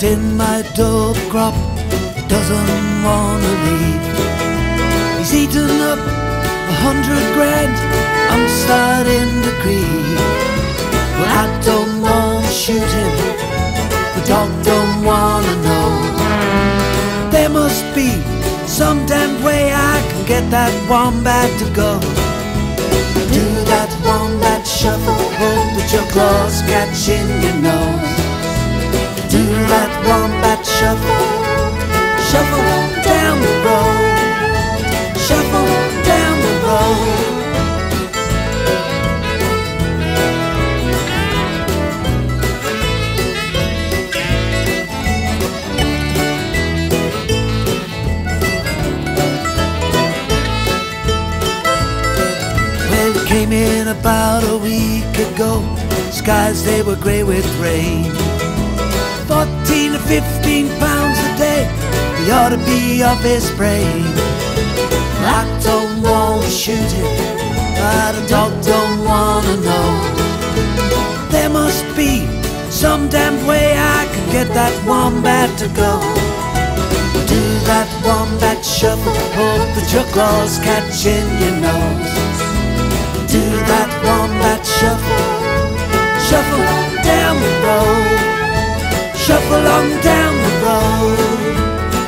in my dope crop, doesn't wanna leave. He's eaten up 100 grand, I'm starting to grieve. Well, I don't wanna shoot him, the dog don't wanna know. There must be some damn way I can get that wombat to go. Do that wombat shuffle, hope that your claws catch in your nose. Do that wombat shuffle, shuffle down the road, shuffle down the road. Well, it came in about a week ago. Skies, they were grey with rain. 14 to 15 pounds a day, he ought to be off his brain. I don't wanna shoot him, but a dog don't wanna know. There must be some damn way I can get that wombat to go. Do that wombat shuffle, hope that your claws catch in your nose. Do that wombat shuffle, shuffle down the road, shuffle on down the road.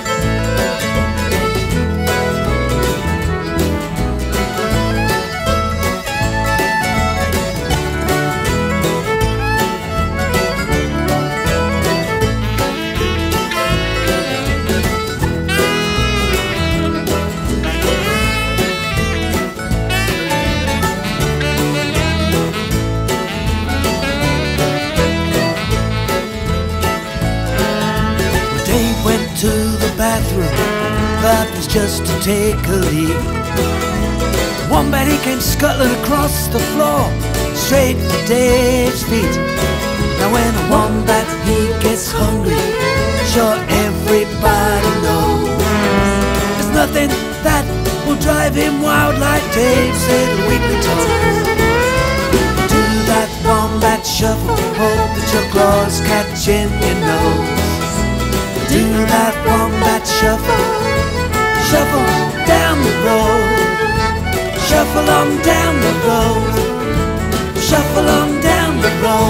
To the bathroom, that was just to take a leak. The wombat, he came scuttling across the floor, straight for Dave's feet. Now when a wombat, he gets hungry, sure everybody knows. There's nothing that will drive him wild like Dave's little weekly toes. Do that wombat shuffle, hope that your claws catch in your nose. Do that wombat shuffle, shuffle down the road, shuffle on down the road, shuffle on down the road.